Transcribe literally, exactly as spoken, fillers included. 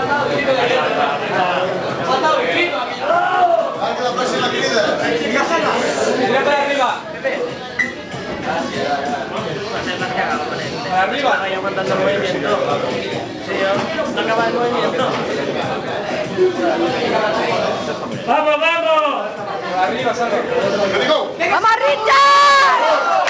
la próxima querida. Mira para arriba. Para arriba. Vaya aguantando el movimiento. Sí, no acaba el movimiento. ¡Vamos, vamos! Para arriba, Sandro. ¡Vamos, Richard!